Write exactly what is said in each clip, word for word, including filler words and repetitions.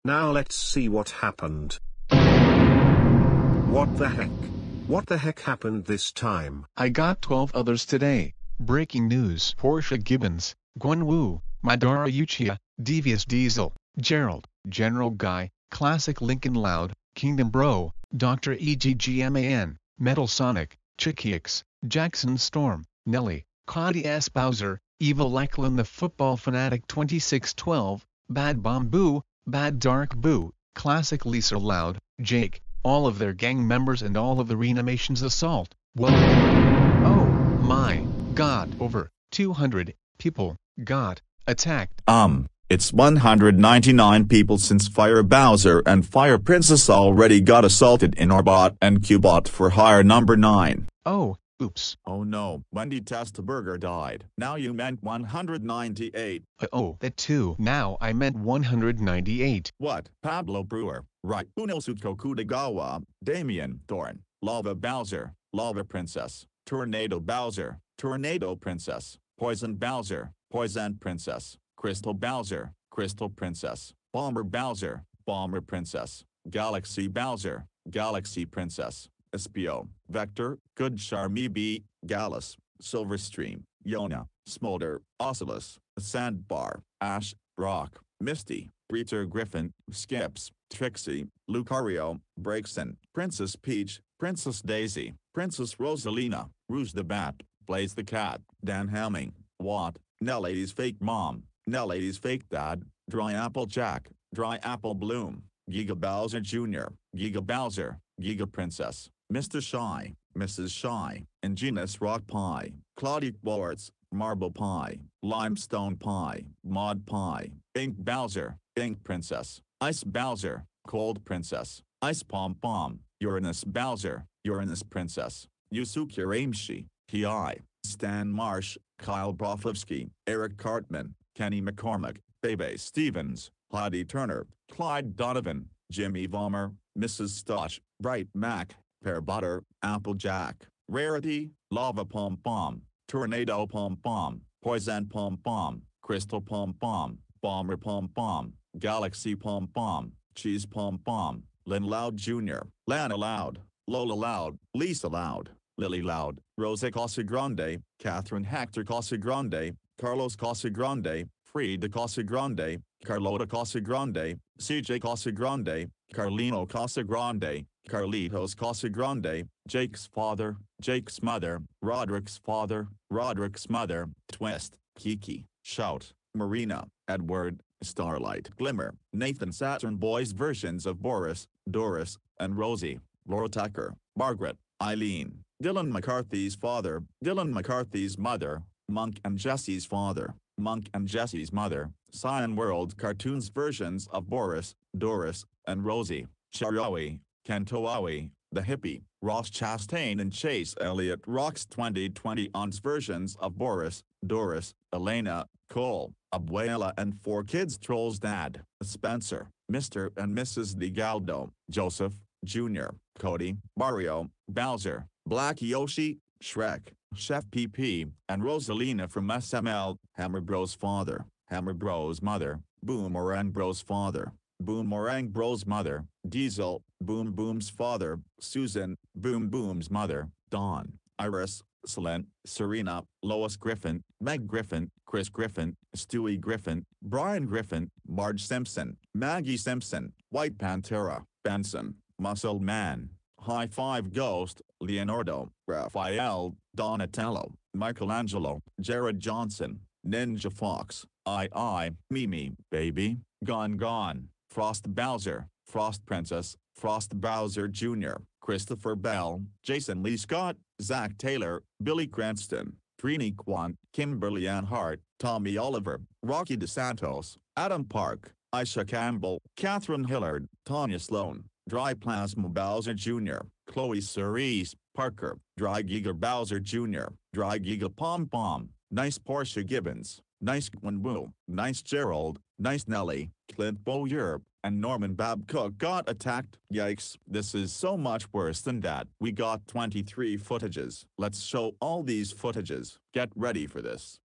Now let's see what happened. What the heck? What the heck happened this time? I got twelve others today. Breaking news. Portia Gibbons, Gwen Wu, Madara Uchiha, Devious Diesel, Gerald, General Guy, Classic Lincoln Loud, Kingdom Bro, Doctor Eggman, Metal Sonic, Chickix, Jackson Storm, Nelly, Cody S. Bowser, Evil Lachlan the Football Fanatic twenty-six twelve, Bad Bomb Boo, Bad Dark Boo, Classic Lisa Loud, Jake, all of their gang members and all of the Reanimation's assault. Whoa! Oh my god, over two hundred people got attacked. Um, it's one hundred ninety-nine people since Fire Bowser and Fire Princess already got assaulted in our bot and Q-bot for hire number nine. Oh, oops. Oh no, Wendy Testaburger died. Now you meant one hundred ninety-eight. Uh oh, that too. Now I meant one hundred ninety-eight. What? Pablo Brewer, right? Unosuke Kudagawa, Damien Thorn, Lava Bowser, Lava Princess, Tornado Bowser, Tornado Princess, Poison Bowser, Poison Princess, Crystal Bowser, Crystal Princess, Bomber Bowser, Bomber Princess, Galaxy Bowser, Galaxy Princess, Espio, Vector, Good Charmy B, Gallus, Silverstream, Yona, Smolder, Ocelus, Sandbar, Ash, Rock, Misty, Breacher Griffin, Skips, Trixie, Lucario, Breakson, Princess Peach, Princess Daisy, Princess Rosalina, Rouge the Bat, Blaze the Cat, Dan Hamming, Watt, Nellie's Fake Mom, Nellie's Fake Dad, Dry Apple Jack, Dry Apple Bloom, Giga Bowser Junior, Giga Bowser, Giga Princess, Mister Shy, Missus Shy, Ingenious Rock Pie, Claudic Boards, Marble Pie, Limestone Pie, Mod Pie, Ink Bowser, Ink Princess, Ice Bowser, Cold Princess, Ice Pom Pom, Uranus Bowser, Uranus Princess, Yusuke Ramshi, Hi, Stan Marsh, Kyle Broflovsky, Eric Cartman, Kenny McCormick, Bebe Stevens, Heidi Turner, Clyde Donovan, Jimmy Vollmer, Missus Stosh, Bright Mac, Pear Butter, Applejack, Rarity, Lava Pom Pom, Tornado Pom Pom, Poison Pom Pom, Crystal Pom Pom, Bomber Pom Pom, Galaxy Pom Pom, Cheese Pom Pom, Lynn Loud Junior, Lana Loud, Lola Loud, Lisa Loud, Lily Loud, Rosa Casagrande, Catherine Hector Casagrande, Carlos Casagrande, Frida Casagrande, Carlota Casagrande, C J Casagrande, Carlino Casagrande, Carlitos Casagrande, Jake's father, Jake's mother, Roderick's father, Roderick's mother, Twist, Kiki, Shout, Marina, Edward, Starlight Glimmer, Nathan Saturn Boys versions of Boris, Doris, and Rosie, Laura Tucker, Margaret, Eileen, Dylan McCarthy's father, Dylan McCarthy's mother, Monk and Jesse's father, Monk and Jesse's mother, Cyan World Cartoons versions of Boris, Doris, and Rosie, Charawi, Kantoawi, The Hippie, Ross Chastain and Chase Elliott Rocks twenty twenty ons versions of Boris, Doris, Elena, Cole, Abuela and Four Kids Trolls Dad, Spencer, Mister and Missus DeGaldo, Joseph, Junior, Cody, Mario, Bowser, Black Yoshi, Shrek, Chef P P, and Rosalina from S M L, Hammer Bros father, Hammer Bros mother, Boomerang Bros father, Boomerang Bros mother, Diesel, Boom Boom's father, Susan, Boom Boom's mother, Dawn, Iris, Selene, Serena, Lois Griffin, Meg Griffin, Chris Griffin, Stewie Griffin, Brian Griffin, Marge Simpson, Maggie Simpson, White Pantera, Benson, Muscle Man, High Five Ghost, Leonardo, Raphael, Donatello, Michelangelo, Jared Johnson, Ninja Fox, I I, Mimi, Baby, Gone Gone, Frost Bowser, Frost Princess, Frost Bowser Junior, Christopher Bell, Jason Lee Scott, Zach Taylor, Billy Cranston, Trini Kwan, Kimberly Ann Hart, Tommy Oliver, Rocky DeSantos, Adam Park, Aisha Campbell, Catherine Hillard, Tanya Sloan, Dry Plasma Bowser Junior, Chloe Cerise, Parker, Dry Giga Bowser Junior, Dry Giga Pom Pom, Nice Portia Gibbons, Nice Gwen Wu, Nice Gerald, Nice Nelly, Clint Bowyer, and Norman Babcock got attacked. Yikes, this is so much worse than that. We got twenty-three footages. Let's show all these footages. Get ready for this.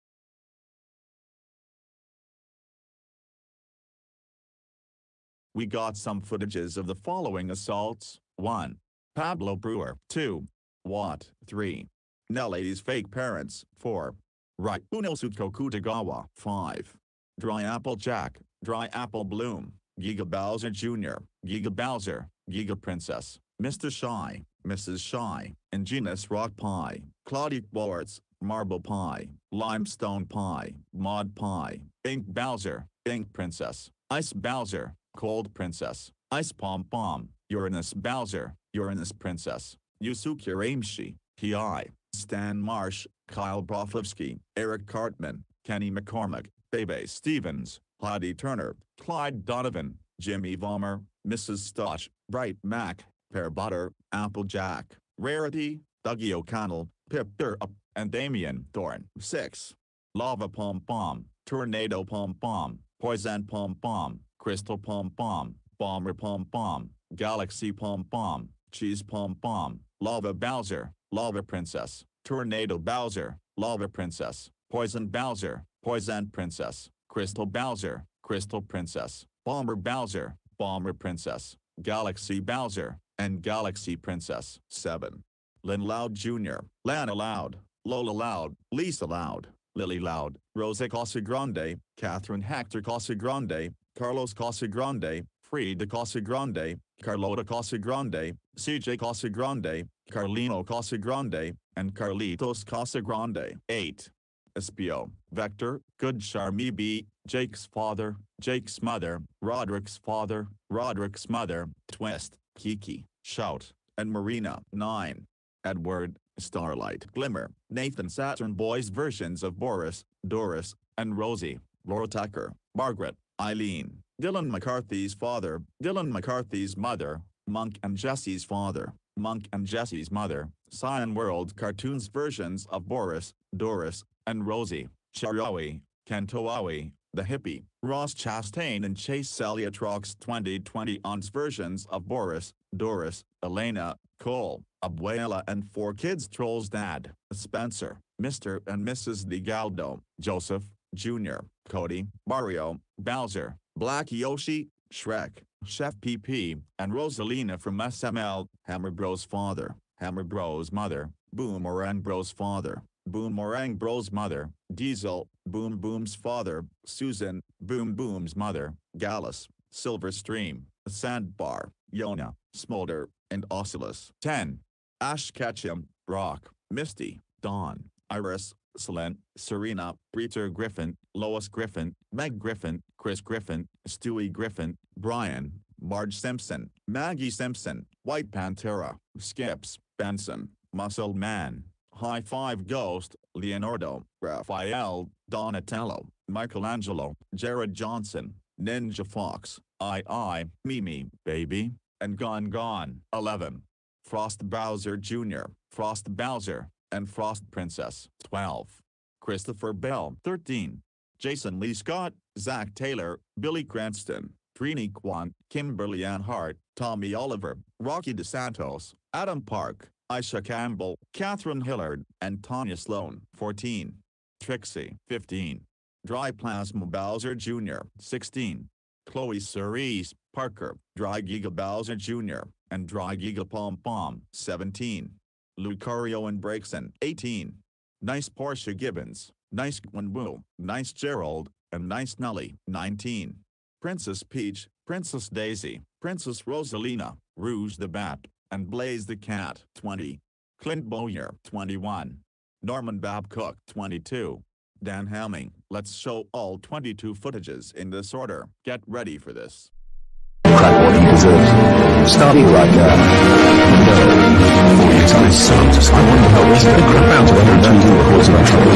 We got some footages of the following assaults. one. Pablo Brewer. two. Watt. three. Nelly's fake parents. four. Right. Unosutko Kutagawa. five. Dry Apple Jack. Dry Apple Bloom. Giga Bowser Junior Giga Bowser. Giga Princess. Mister Shy. Missus Shy. Ingenious Rock Pie. Claudia Boards. Marble Pie. Limestone Pie. Mod Pie. Ink Bowser. Ink Princess. Ice Bowser. Cold Princess. Ice Pom Pom. Uranus Bowser. Uranus Princess. Yusuke Ramshi. T I. Stan Marsh. Kyle Broflovsky. Eric Cartman. Kenny McCormick. Bebe Stevens. Heidi Turner. Clyde Donovan. Jimmy Vollmer. Missus Stotch. Bright Mac. Pear Butter. Applejack. Rarity. Dougie O'Connell. Pip Up. And Damian Thorne. six. Lava Pom Pom. Tornado Pom Pom. Poison Pom Pom. Crystal Pom Pom. Bomber Pom Pom. Galaxy Pom Pom. Cheese Pom Pom. Lava Bowser. Lava Princess. Tornado Bowser. Lava Princess. Poison Bowser. Poison Princess. Crystal Bowser. Crystal Princess. Bomber Bowser. Bomber Princess. Galaxy Bowser. And Galaxy Princess. seven. Lynn Loud Junior Lana Loud. Lola Loud. Lisa Loud. Lily Loud. Rosa Casagrande. Catherine Hector Casagrande. Carlos Casagrande. Frida Casagrande. Carlota Casagrande. C J Casagrande. Carlino Casagrande. And Carlitos Casagrande. eight. Espio. Vector. Good Charmy B. Jake's father. Jake's mother. Roderick's father. Roderick's mother. Twist. Kiki. Shout. And Marina. nine. Edward. Starlight. Glimmer. Nathan Saturn Boys versions of Boris, Doris, and Rosie. Laura Tucker. Margaret. Eileen. Dylan McCarthy's father. Dylan McCarthy's mother. Monk and Jesse's father. Monk and Jesse's mother. Cyan World cartoons versions of Boris, Doris, and Rosie. Charawi. Kantoawi. The Hippie. Ross Chastain and Chase Elliott rocks twenty twenty on's versions of Boris, Doris, Elena, Cole, Abuela and Four Kids Trolls Dad. Spencer. Mister and Missus DeGaldo. Joseph, Junior, Cody, Mario, Bowser, Black Yoshi, Shrek, Chef P P, and Rosalina from S M L. Hammer Bros father. Hammer Bros mother. Boomerang Bros father. Boomerang Bros mother. Diesel. Boom Boom's father. Susan. Boom Boom's mother. Gallus. Silverstream. Sandbar. Yona. Smolder. And Oculus. ten. Ash Ketchum. Brock. Misty. Dawn. Iris. Selene. Serena. Breeder Griffin. Lois Griffin. Meg Griffin. Chris Griffin. Stewie Griffin. Brian. Marge Simpson. Maggie Simpson. White Pantera. Skips. Benson. Muscle Man. High Five Ghost. Leonardo. Raphael. Donatello. Michelangelo. Jared Johnson. Ninja Fox. I I. Mimi. Baby. And Gone Gone. eleven. Frost Bowser Junior Frost Bowser. And Frost Princess. twelve. Christopher Bell. thirteen. Jason Lee Scott. Zach Taylor. Billy Cranston. Trini Kwan. Kimberly Ann Hart. Tommy Oliver. Rocky DeSantos. Adam Park. Aisha Campbell. Catherine Hillard. And Tanya Sloan. fourteen. Trixie. fifteen. Dry Plasma Bowser Junior sixteen. Chloe Cerise Parker. Dry Giga Bowser Junior And Dry Giga Pom Pom. seventeen. Lucario and Breakson. eighteen. Nice Portia Gibbons. Nice Gwen Wu. Nice Gerald. And Nice Nelly. nineteen. Princess Peach. Princess Daisy. Princess Rosalina. Rouge the Bat. And Blaze the Cat. twenty. Clint Bowyer. twenty-one. Norman Babcock. twenty-two. Dan Hamming. Let's show all twenty-two footages in this order. Get ready for this. Crack what he deserves. Starting right there. No. For its eyes sucked. I wonder how it's the crap out of every two records about trouble.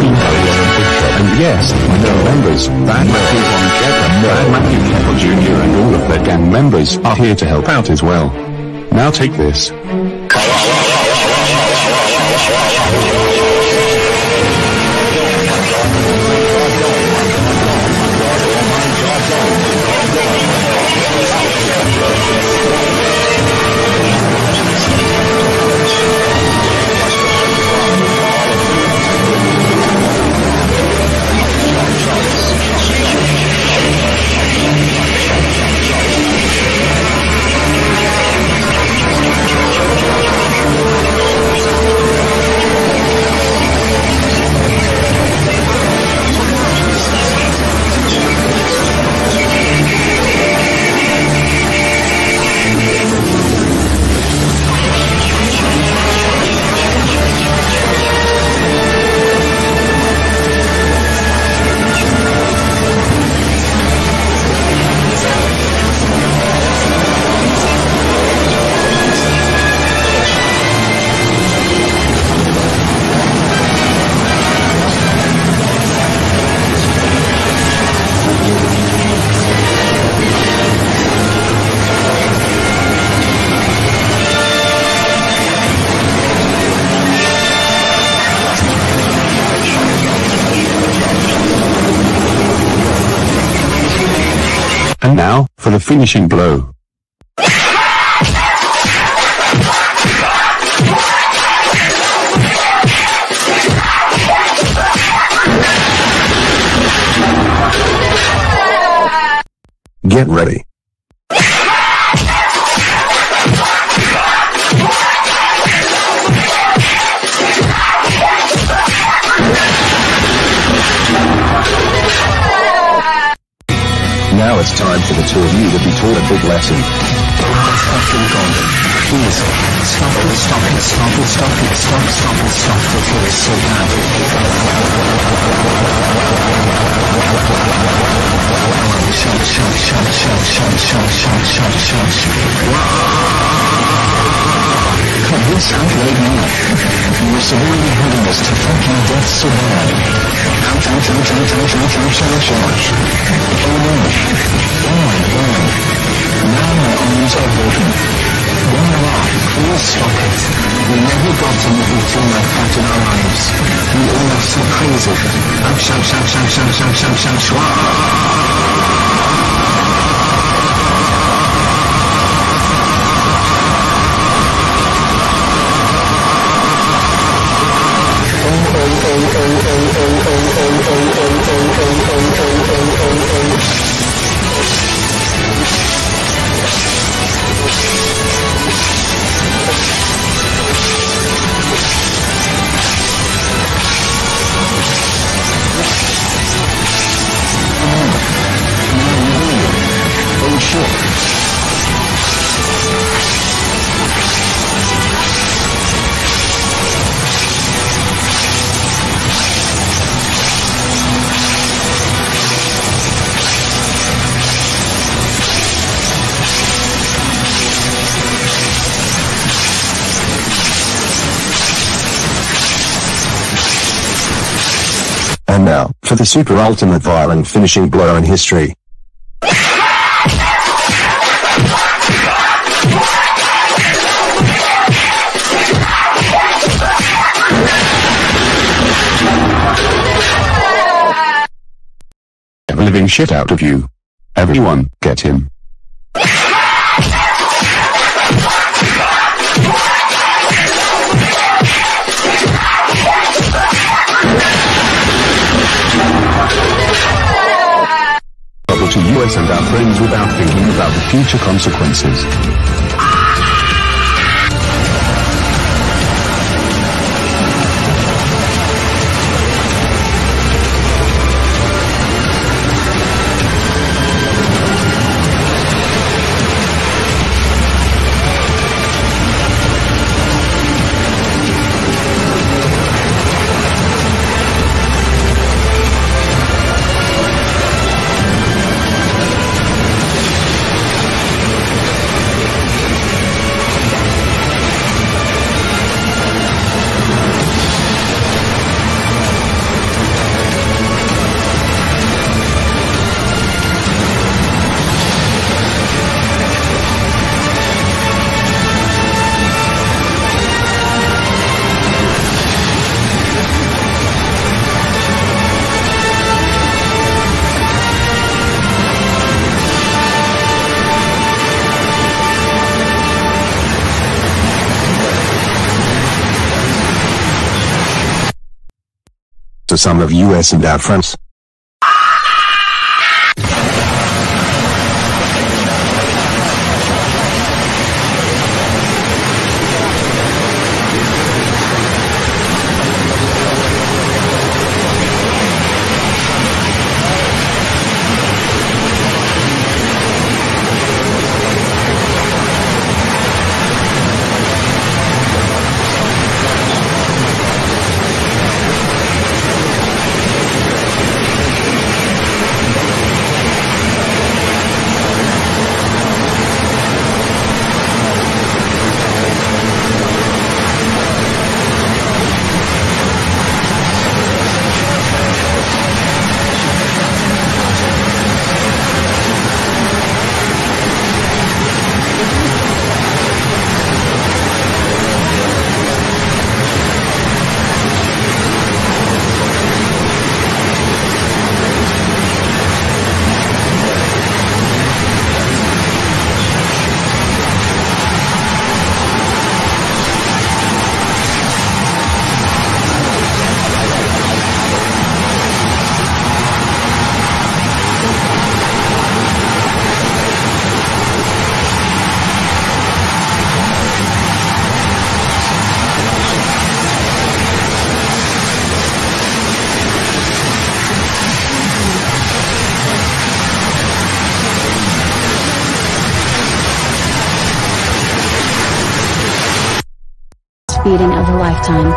And yes, no members, Bad Matthew Von Kepper, Bad Matthew Kepper Junior and all of their gang members are here to help out as well. Now take this. And now, for the finishing blow. Get ready. Now it's time for the two of you to be taught a big lesson. Please, stop it, stop it, stop it, stop it, stop, stop it, stop it, it is so bad. Shut, shut, shut, shut, shut, shut, shut, shut, shut, cut this out right now. You're severely hurting us to fucking death so bad. Ouch, ouch, ouch, ouch, ouch, ouch, ouch, ouch, ouch. Oh no. Oh my god. Now my arms are broken. Why, please stop it. We never got anything like that in our lives. We all are so crazy. Ouch, ouch, ouch, ouch, ouch, ouch, ouch, ouch, ouch. And now, for the super ultimate violent finishing blow in history. The living shit out of you. Everyone, get him. To U S and our friends without thinking about the future consequences. To some of U S and our friends. beating of a lifetime.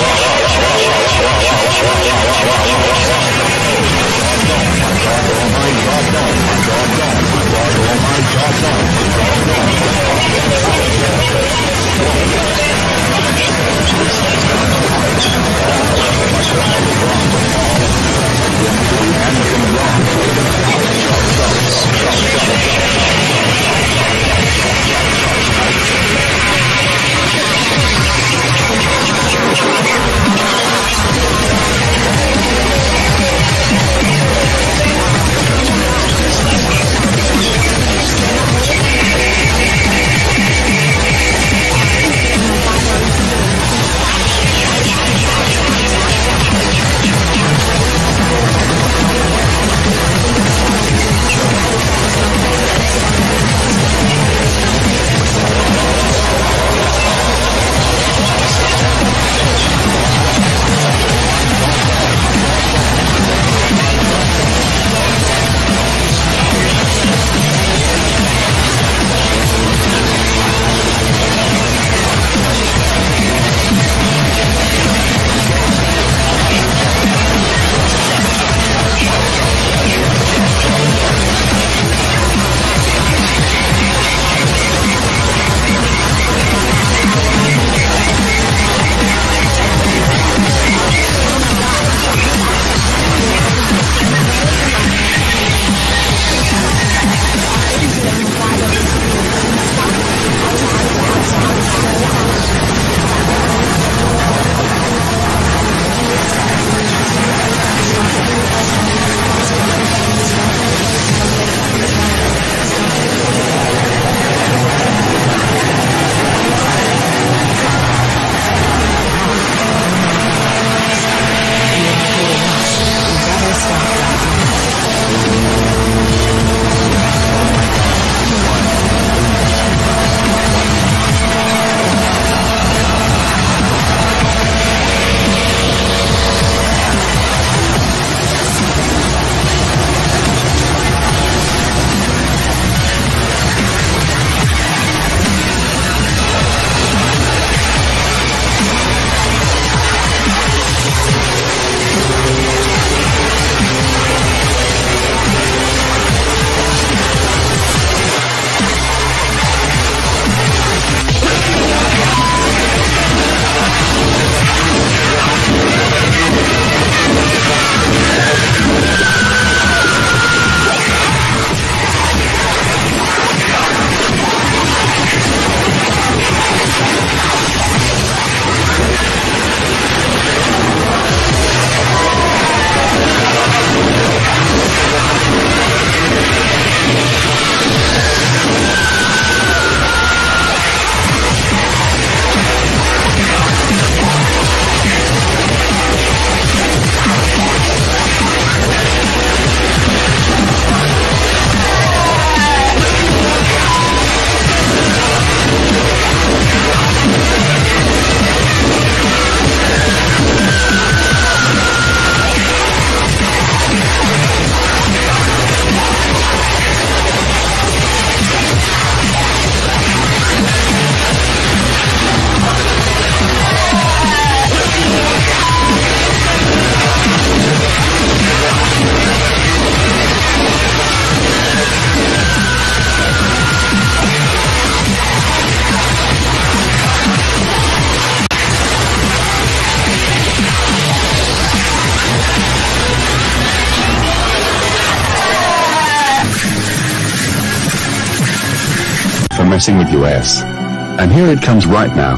Messing with U S. And here it comes right now.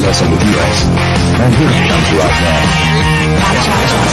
Yes, in the U S. And here it comes right now.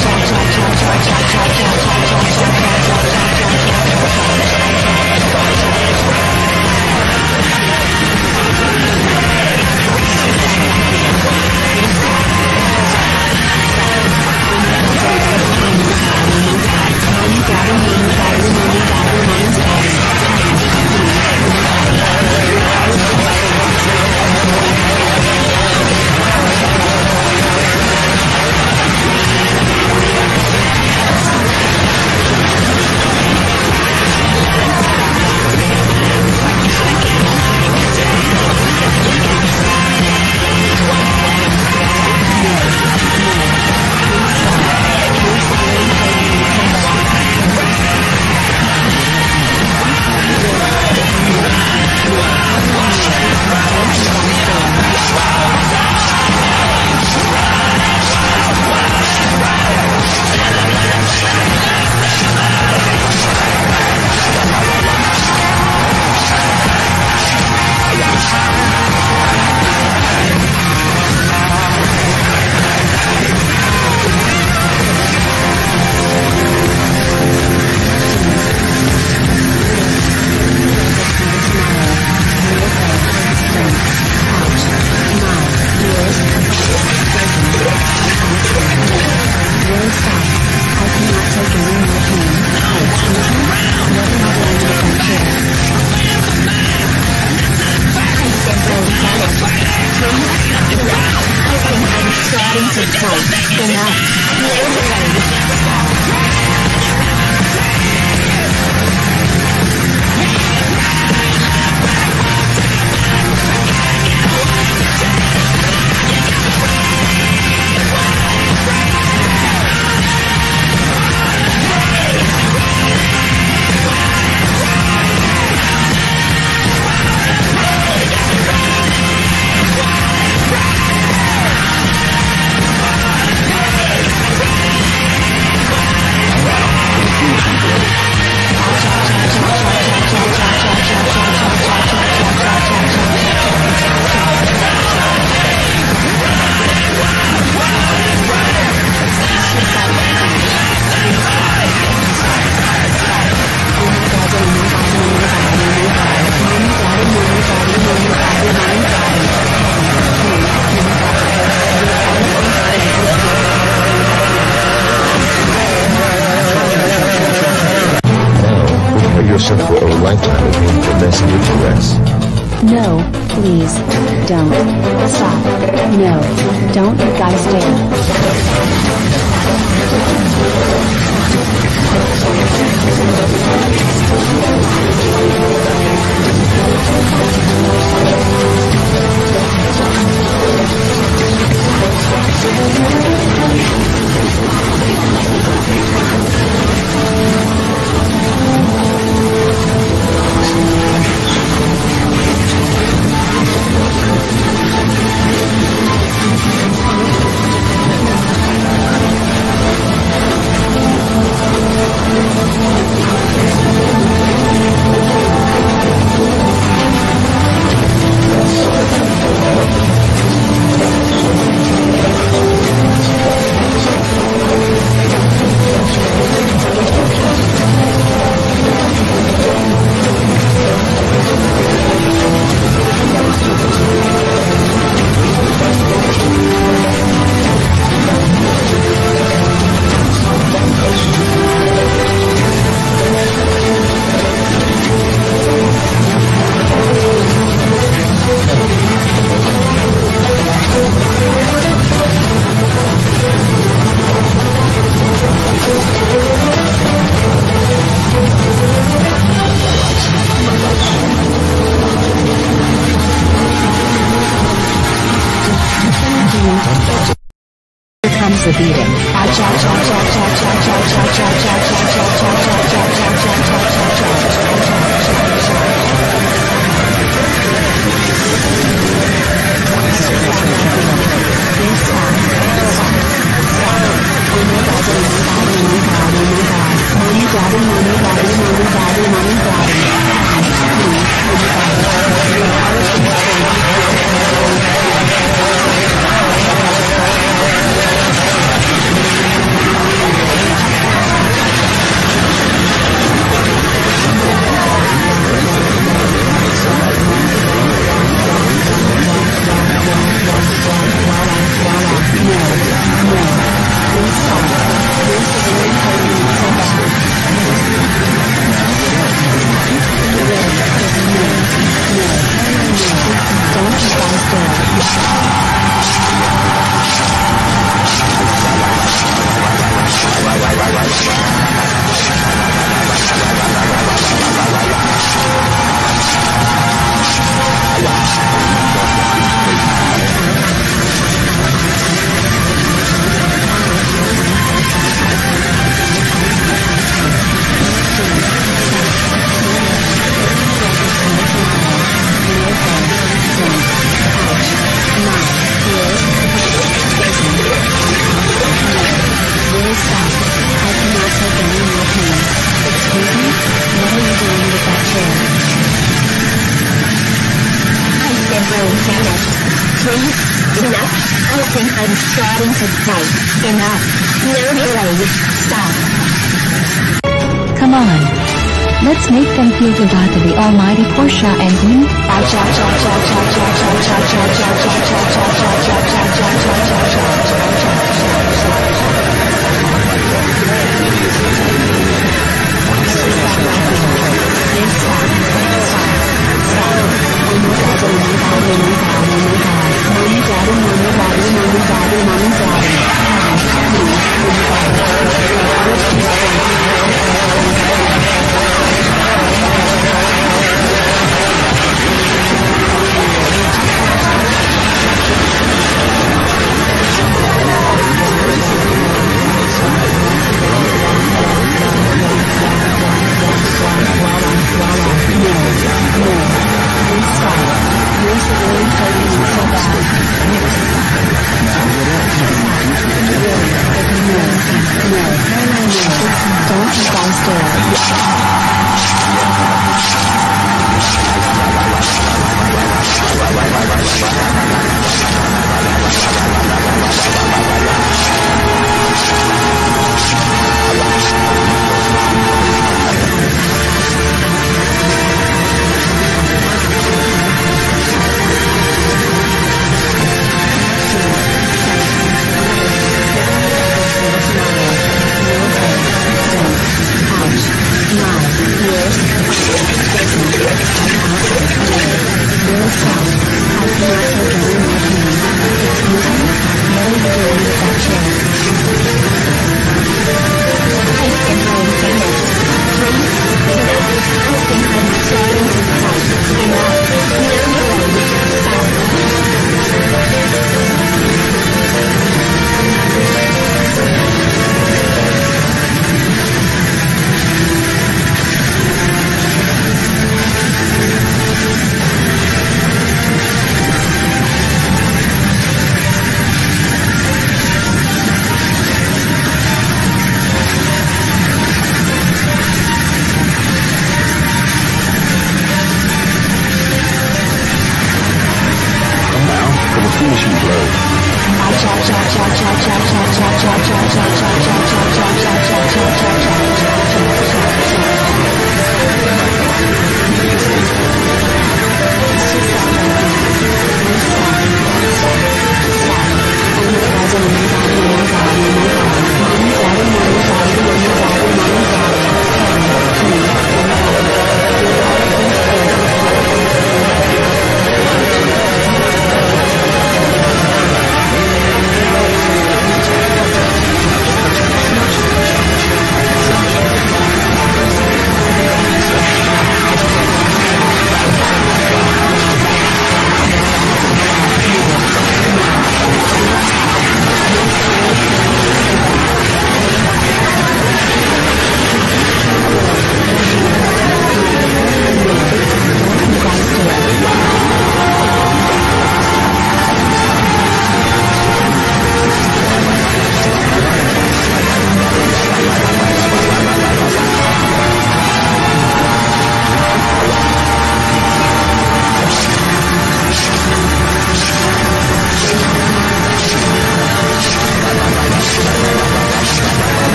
Yourself for a lifetime of painful messing with U S. No, please, don't. Stop. No, don't you guys comes the beating. you think I'm starting to fight? Enough. No delay. Stop. Come on. Let's make them feel good about the almighty Portia and Gwen. Don't you guys Ouch. Nice.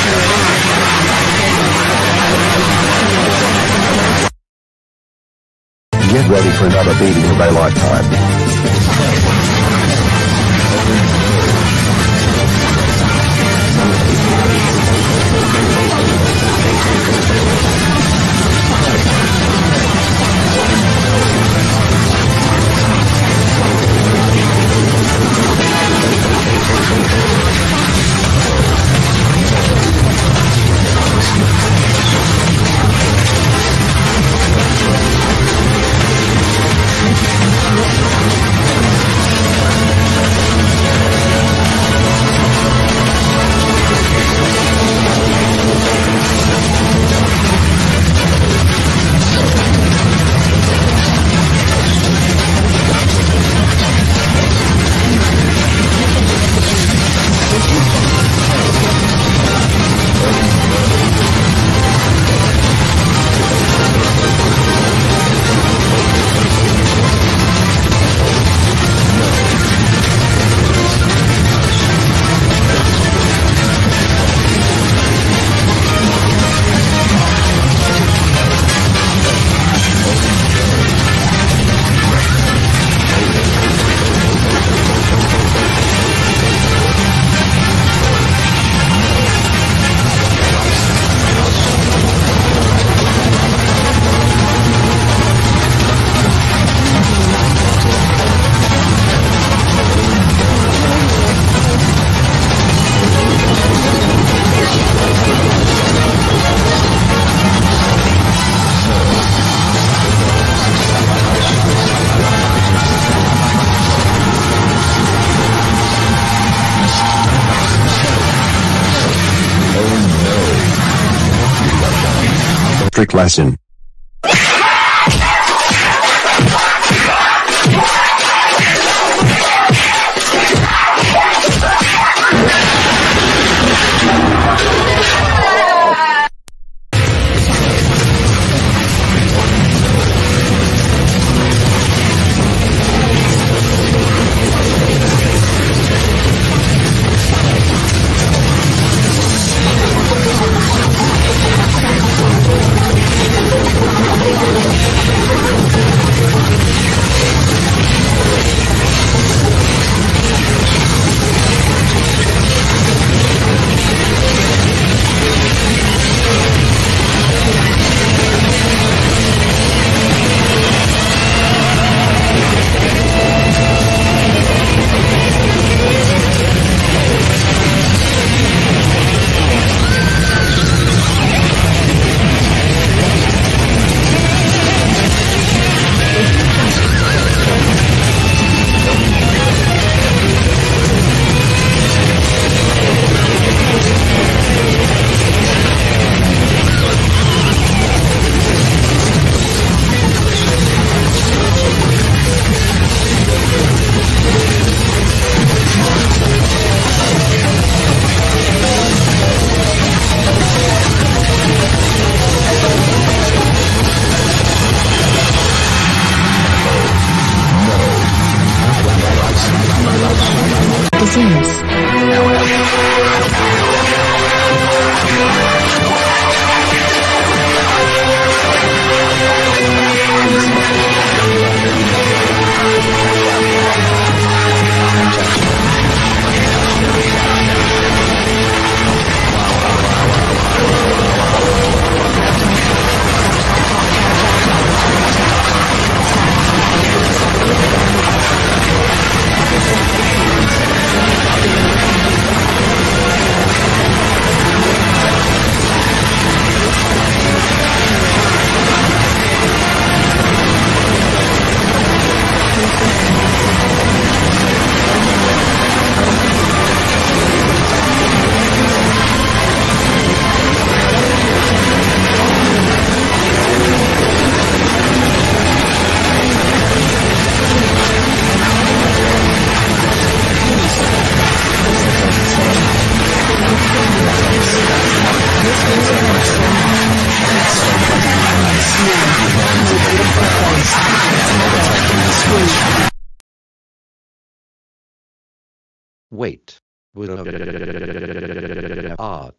Get ready for another beating of a lifetime. Trick lesson. Disease. Wait. Art.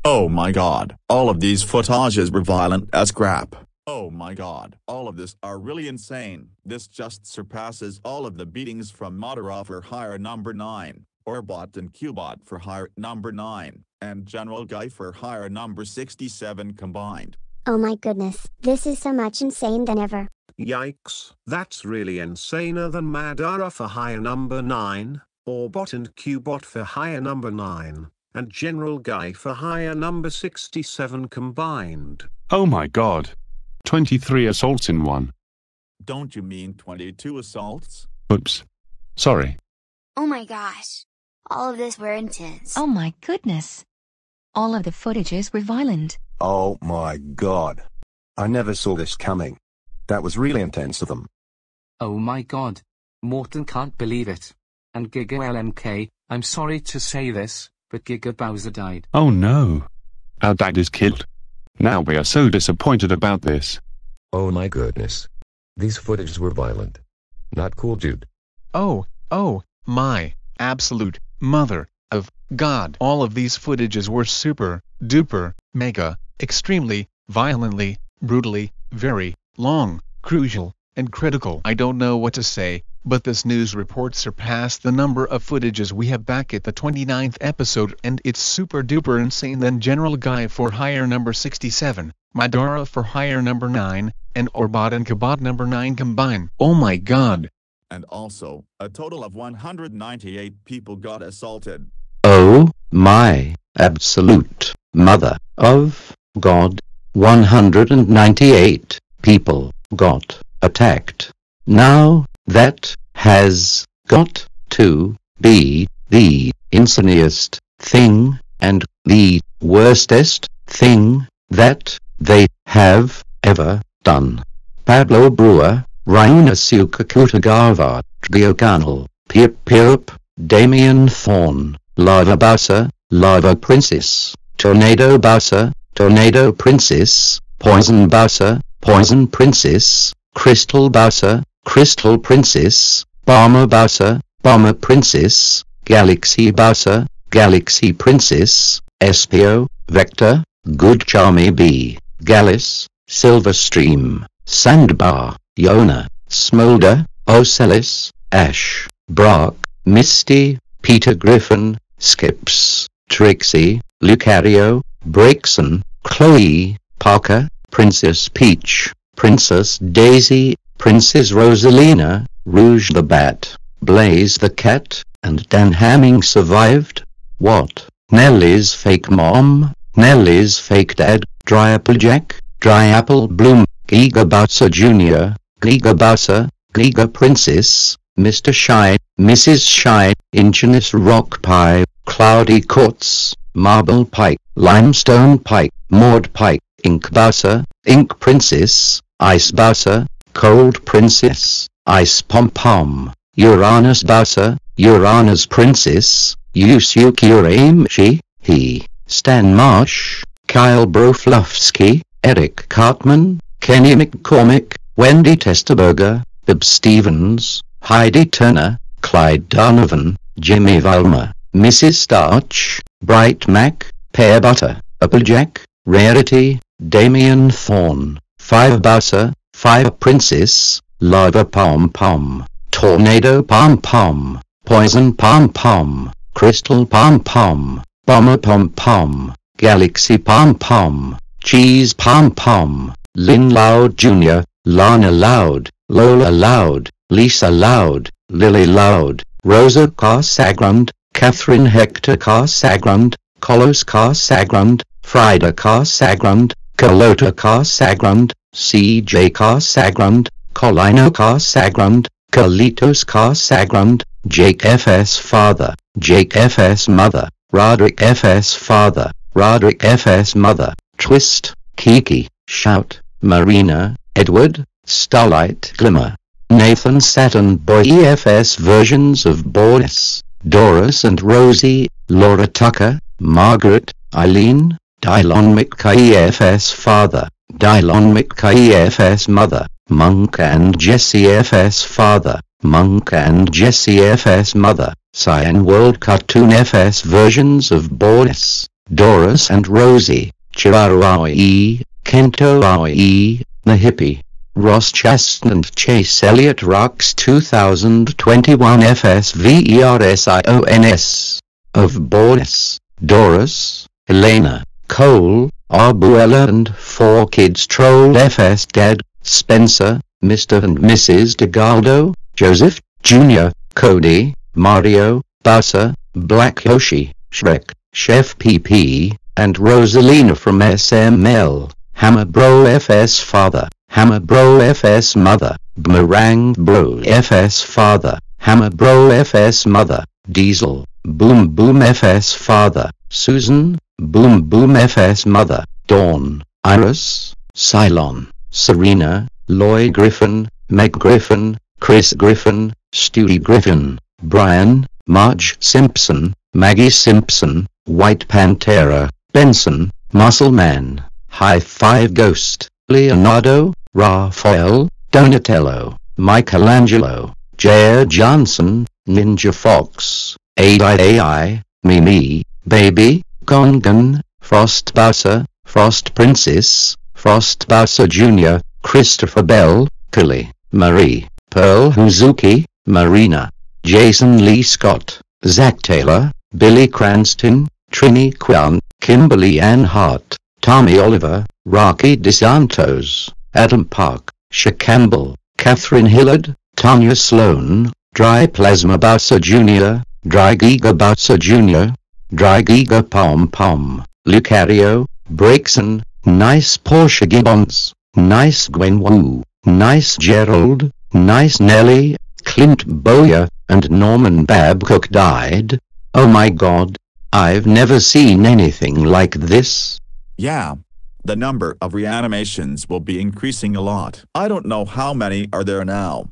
Oh my god, all of these footages were violent as crap. Oh my god, all of this are really insane. This just surpasses all of the beatings from Madara for hire number nine, Orbot and Cubot for hire number nine, and General Guy for hire number sixty-seven combined. Oh my goodness, this is so much insane than ever. Yikes, that's really insaner than Madara for hire number nine, Orbot and Cubot for hire number nine, and General Guy for hire number sixty-seven combined. Oh my god. twenty-three assaults in one. Don't you mean twenty-two assaults? Oops. Sorry. Oh my gosh. All of this were intense. Oh my goodness. All of the footages were violent. Oh my god. I never saw this coming. That was really intense of them. Oh my god. Morton can't believe it. And Giga L M K, I'm sorry to say this, but Giga Bowser died. Oh no. Our dad is killed. Now we are so disappointed about this. Oh my goodness. These footages were violent. Not cool, dude. Oh, oh, my, absolute, mother, of, God. All of these footages were super, duper, mega, extremely, violently, brutally, very, long, crucial, and critical. I don't know what to say, but this news report surpassed the number of footages we have back at the twenty-ninth episode, and it's super duper insane. Than General Guy for hire number sixty-seven, Madara for hire number nine, and Orbot and Cubot number nine combined. Oh my god. And also, a total of one hundred ninety-eight people got assaulted. Oh, my, absolute, mother, of, God, one hundred ninety-eight people got attacked. Now, that has got to be the insaniest thing, and the worstest thing that they have ever done. Pablo Brewer, Ryunosuke Kutagawa, Driokanal, Pip Pip, Damien Thorn, Lava Bowser, Lava Princess, Tornado Bowser, Tornado Princess, Poison Bowser, Poison Princess, Crystal Bowser, Crystal Princess, Bomber Bowser, Bomber Princess, Galaxy Bowser, Galaxy Princess, Espio, Vector, Good Charmy B, Gallus, Silverstream, Sandbar, Yona, Smolder, Ocelis, Ash, Brock, Misty, Peter Griffin, Skips, Trixie, Lucario, Breakson, Chloe, Parker, Princess Peach, Princess Daisy, Princess Rosalina, Rouge the Bat, Blaze the Cat, and Dan Hamming survived? What? Nellie's fake mom, Nellie's fake dad, Dry Applejack, Dry Apple Bloom, Giga Bowser Junior, Giga Bowser, Giga Princess, Mister Shy, Missus Shy, Ingenious Rock Pie, Cloudy Quartz, Marble Pike, Limestone Pike, Maud Pike, Ink Bowser, Ink Princess, Ice Bowser, Cold Princess, Ice Pom Pom, Uranus Bowser, Uranus Princess, Yusuke Urameshi, he, Stan Marsh, Kyle Broflovsky, Eric Cartman, Kenny McCormick, Wendy Testerberger, Bib Stevens, Heidi Turner, Clyde Donovan, Jimmy Valmer, Missus Starch, Bright Mac, Pear Butter, Applejack, Rarity, Damien Thorn, Fire Bowser, Fire Princess, Lava Pom Pom, Tornado Pom Pom, Poison Pom Pom, Crystal Pom Pom, Bomber Pom Pom, Galaxy Pom Pom, Cheese Pom Pom, Lynn Loud Junior, Lana Loud, Lola Loud, Lisa Loud, Lily Loud, Rosa Carsagrand, Catherine Hector Carsagrand, Colos Carsagrand, Frida Carsagrand, Carlota Carsagrand, C J Carsagrand, Colino Carsagrand, Carlitos Carsagrand, Jake F S Father, Jake F S Mother, Roderick F S Father, Roderick F S Mother, Twist, Kiki, Shout, Marina, Edward, Starlight Glimmer, Nathan Saturn Boy E F S versions of Boris, Doris and Rosie, Laura Tucker, Margaret, Eileen, Dylon McKay E F S Father, Dylon McKay E F S Mother, Monk and Jesse F S Father, Monk and Jesse F S Mother, Cyan World Cartoon F S versions of Boris, Doris and Rosie, Chiraru Aoi, Kento Aoi, The Hippie, Ross Chestnut, Chase Elliott Rocks two thousand twenty-one F S V E R S I O N S, of Boris, Doris, Elena, Cole, Arbuella and four kids Troll F S Dad, Spencer, Mister and Missus DeGaldo, Joseph, Junior, Cody, Mario, Bowser, Black Yoshi, Shrek, Chef P P, and Rosalina from S M L, Hammer Bro F S Father, Hammer Bro F S Mother, Boomerang Bro F S Father, Hammer Bro F S Mother, Diesel, Boom Boom F S Father, Susan, Boom Boom F S Mother, Dawn, Iris, Cylon, Serena, Lloyd Griffin, Meg Griffin, Chris Griffin, Stewie Griffin, Brian, Marge Simpson, Maggie Simpson, White Pantera, Benson, Muscle Man, High Five Ghost, Leonardo, Raphael, Donatello, Michelangelo, Jair Johnson, Ninja Fox, A I A I, Mimi, Baby, Gongan, Frost Bowser, Frost Princess, Frost Bowser Junior, Christopher Bell, Kelly, Marie, Pearl Huzuki, Marina, Jason Lee Scott, Zach Taylor, Billy Cranston, Trini Kwan, Kimberly Ann Hart, Tommy Oliver, Rocky DeSantos, Adam Park, Sha Campbell, Catherine Hillard, Tanya Sloan, Dry Plasma Bowser Junior, Dry Giga Bowser Junior, Dry Giga Pom Pom, Lucario, Breakson, Nice Portia Gibbons, Nice Gwen Wu, Nice Gerald, Nice Nelly, Clint Bowyer, and Norman Babcock died. Oh my god. I've never seen anything like this. Yeah. The number of reanimations will be increasing a lot. I don't know how many are there now.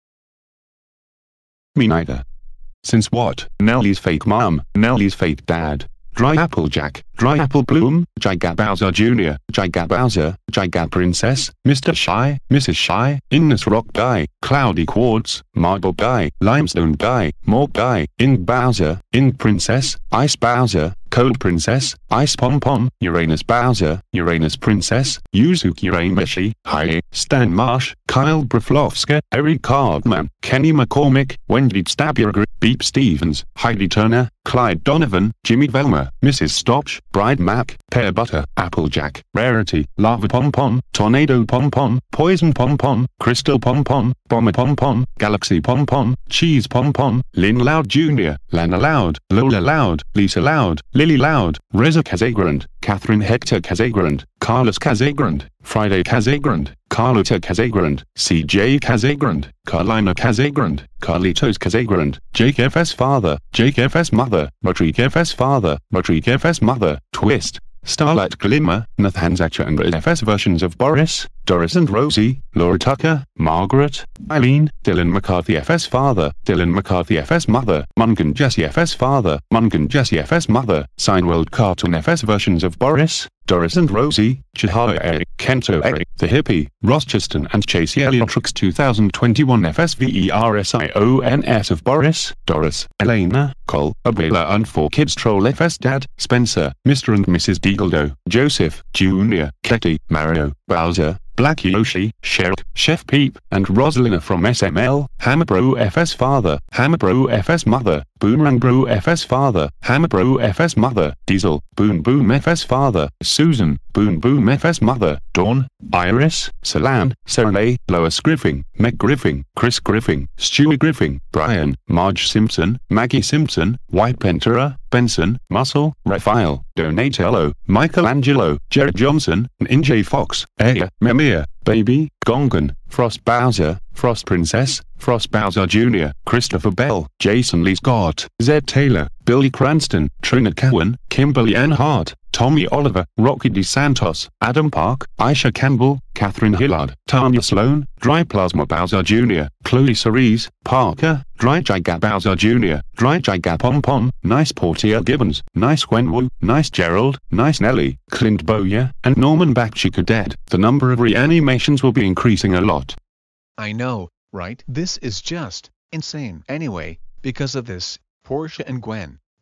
Me neither. Since what? Nellie's fake mom, Nellie's fake dad. Dry Applejack, Dry Apple Bloom, Giga Bowser Junior, Giga Bowser, Giga Princess, Mister Shy, Missus Shy, Ignis Rock Guy, Cloudy Quartz, Marble Guy, Limestone Guy, Morg Guy, Ing Bowser, Ing Princess, Ice Bowser, Cold Princess, Ice Pom Pom, Uranus Bowser, Uranus Princess, Yuzuki Urameshi, Hi, Stan Marsh, Kyle Braflovska, Eric Cardman, Kenny McCormick, Wendy Stabberger, Beep Stevens, Heidi Turner, Clyde Donovan, Jimmy Velma, Missus Stotch, Bride Mac, Pear Butter, Applejack, Rarity, Lava Pom Pom, Tornado Pom Pom, Poison Pom Pom, Crystal Pom Pom, Bomber Pom Pom, Galaxy Pom Pom, Cheese Pom Pom, Lynn Loud Junior, Lana Loud, Lola Loud, Lisa Loud, Lily Loud, Reza Casagrand, Catherine Hector Casagrand, Carlos Casagrand, Friday Casagrand, Carlota Casagrand, C J Casagrand, Carlina Casagrand, Carlitos Casagrand, Jake F S Father, Jake F S Mother, Rodrigue F S Father, Rodrigue F S Mother, Twist, Starlight Glimmer, Nathan Zacher and F S versions of Boris, Doris and Rosie, Laura Tucker, Margaret, Eileen, Dylan McCarthy F S Father, Dylan McCarthy F S Mother, Mungan Jesse F S Father, Mungan Jesse F S Mother, Signworld Cartoon F S versions of Boris, Doris and Rosie, Chihara Eric, Kento Eric, The Hippie, Ross Cheston and Chasey Elliotrix two thousand twenty-one F S V E R S I O N S of Boris, Doris, Elena, Cole, Abela and four kids Troll F S Dad, Spencer, Mister and Missus Deagledo, Joseph, Junior, Ketty, Mario, Bowser, Black Yoshi, Sherrick, Chef Peep, and Rosalina from S M L, Hammer Bro F S Father, Hammer Bro F S Mother, Boomerang Bro F S Father, Hammer Bro F S Mother, Diesel, Boom Boom F S Father, Susan, Boom Boom F S Mother, Dawn, Iris, Salan, Serenay, Lois Griffin, Meg Griffin, Chris Griffin, Stewie Griffin, Brian, Marge Simpson, Maggie Simpson, White Pantera, Benson, Muscle, Raphael, Donatello, Michelangelo, Jared Johnson, Ninja Fox, Aya, Mimir, Baby, Gongan, Frost Bowser, Frost Princess, Frost Bowser Junior, Christopher Bell, Jason Lee Scott, Zed Taylor, Billy Cranston, Trina Cowan, Kimberly Ann Hart, Tommy Oliver, Rocky DeSantos, Adam Park, Aisha Campbell, Catherine Hillard, Tanya Sloan, Dry Plasma Bowser Junior, Chloe Cerise, Parker, Dry Giga Bowser Junior, Dry Giga Pom Pom, Nice Portia Gibbons, Nice Gwen Wu, Nice Gerald, Nice Nelly, Clint Bowyer, and Norman Bakchik are dead. The number of reanimations will be increasing a lot. I know, right? This is just insane. Anyway, because of this, Portia and Gwen,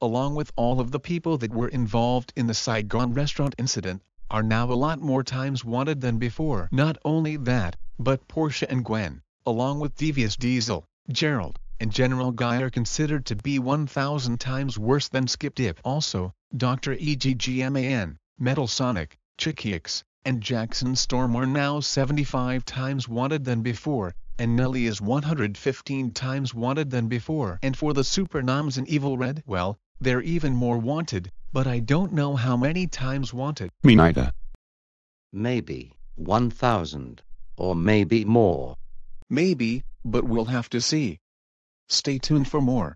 along with all of the people that were involved in the Saigon restaurant incident, are now a lot more times wanted than before. Not only that, but Portia and Gwen, along with Devious Diesel, Gerald, and General Guy are considered to be one thousand times worse than Skip Dip. Also, Doctor Eggman, Metal Sonic, Chicky X, and Jackson Storm are now seventy-five times wanted than before, and Nelly is one hundred fifteen times wanted than before. And for the Super Noms and Evil Red, well, they're even more wanted, but I don't know how many times wanted. Me neither. Maybe one thousand, or maybe more. Maybe, but we'll have to see. Stay tuned for more.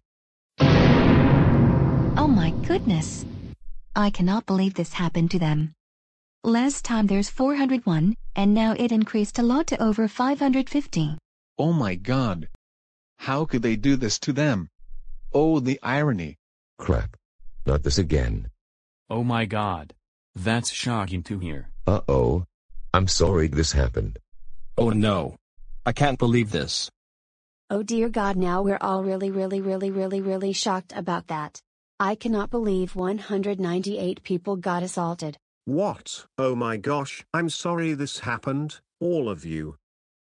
Oh my goodness. I cannot believe this happened to them. Last time there's four hundred one, and now it increased a lot to over five hundred fifty. Oh my god. How could they do this to them? Oh, the irony. Crap. Not this again. Oh my god. That's shocking to hear. Uh-oh. I'm sorry this happened. Oh no. I can't believe this. Oh dear God, now we're all really really really really really shocked about that. I cannot believe one hundred ninety-eight people got assaulted. What? Oh my gosh, I'm sorry this happened, all of you.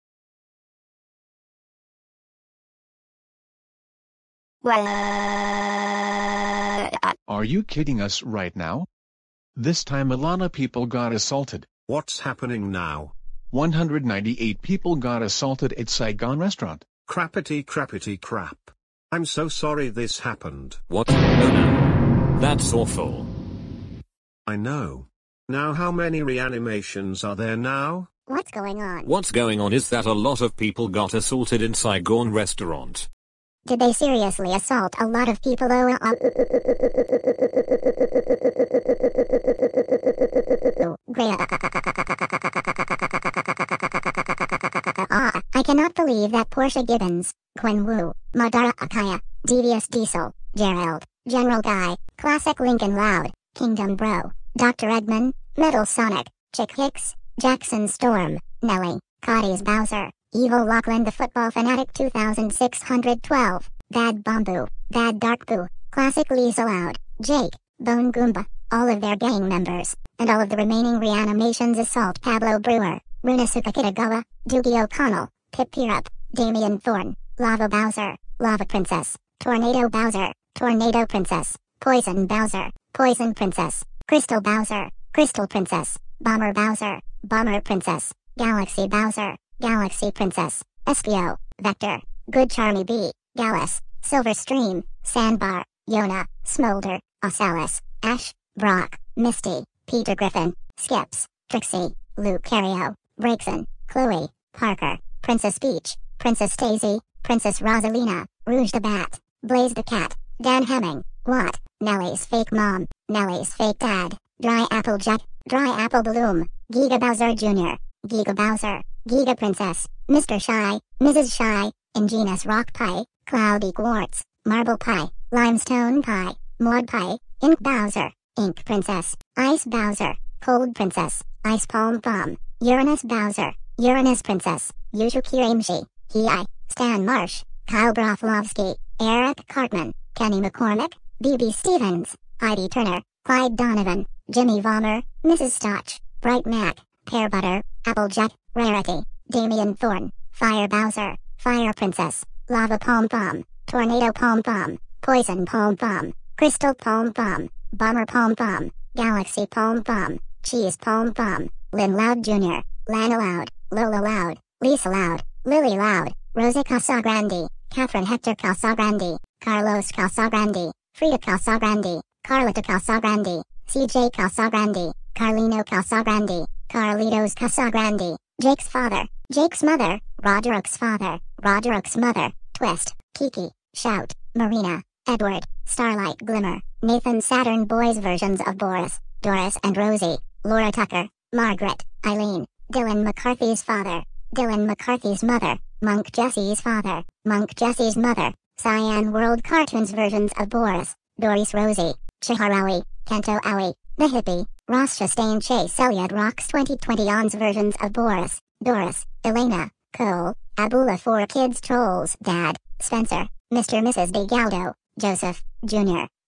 Are you kidding us right now? This time a lot of people got assaulted. What's happening now? one hundred ninety-eight people got assaulted at Saigon restaurant. Crappity crappity crap. I'm so sorry this happened. What? Oh no. That's awful. I know. Now how many reanimations are there now? What's going on? What's going on is that a lot of people got assaulted in Saigon restaurant. Did they seriously assault a lot of people though? Ah, I cannot believe that Portia Gibbons, Gwen Wu, Madara Akaya, Devious Diesel, Gerald, General Guy, Classic Lincoln Loud, Kingdom Bro, Doctor Eggman, Metal Sonic, Chick Hicks, Jackson Storm, Nelly, Cotties Bowser, Evil Lachlan the Football Fanatic two thousand six hundred twelve, Bad Bamboo, Bad Dark Boo, Classic Lisa Loud, Jake, Bone Goomba, all of their gang members, and all of the remaining reanimations assault Pablo Brewer, Runasuka Kitagawa, Doogie O'Connell, Pip Pirup, Damian Thorne, Lava Bowser, Lava Princess, Tornado Bowser, Tornado Princess, Poison Bowser, Poison Princess, Crystal Bowser, Crystal Princess, Bomber Bowser, Bomber Princess, Galaxy Bowser, Galaxy Princess, Espio, Vector, Good Charmy B, Gallus, Silver Stream, Sandbar, Yona, Smolder, Osalis, Ash, Brock, Misty, Peter Griffin, Skips, Trixie, Luke Cario, Breakson, Chloe, Parker, Princess Peach, Princess Daisy, Princess Rosalina, Rouge the Bat, Blaze the Cat, Dan Hemming, Watt, Nelly's fake mom, Nelly's fake dad, Dry Applejack, Dry Apple Bloom, Giga Bowser Junior, Giga Bowser, Giga Princess, Mister Shy, Missus Shy, Ingenious Rock Pie, Cloudy Quartz, Marble Pie, Limestone Pie, Maud Pie, Ink Bowser, Ink Princess, Ice Bowser, Cold Princess, Ice Palm Bomb, Uranus Bowser, Uranus Princess, Yushuki Imshi, Hi, Stan Marsh, Kyle Broflovsky, Eric Cartman, Kenny McCormick, B B Stevens, Heidi Turner, Clyde Donovan, Jimmy Vollmer, Missus Stotch, Bright Mac, Pear Butter, Applejack, Rarity, Damian Thorne, Fire Bowser, Fire Princess, Lava Palm Bomb, Tornado Palm Bomb, Poison Palm Bomb, Crystal Palm Bomb, Bomber Palm Bomb, Galaxy Palm Bomb, Cheese Palm Bomb, Lynn Loud Junior, Lana Loud, Lola Loud, Lisa Loud, Lily Loud, Rosa Casagrande, Catherine Hector Casagrande, Carlos Casagrande, Frida Casagrande, Carlota Casagrande, C J Casagrande, Carlino Casagrande, Carlitos Casagrande, Jake's father, Jake's mother, Roderick's father, Roderick's mother, Twist, Kiki, Shout, Marina, Edward, Starlight Glimmer, Nathan Saturn Boys versions of Boris, Doris and Rosie, Laura Tucker, Margaret, Eileen, Dylan McCarthy's father, Dylan McCarthy's mother, Monk Jesse's father, Monk Jesse's mother, Cyan World Cartoons versions of Boris, Doris Rosie, Chiharawi, Kento Aoi, The Hippie, Ross Chastain Chase Elliott Rocks twenty twenty On's versions of Boris, Doris, Elena, Cole, Abula four Kids Trolls Dad, Spencer, Mister Missus DeGaldo, Joseph, Junior,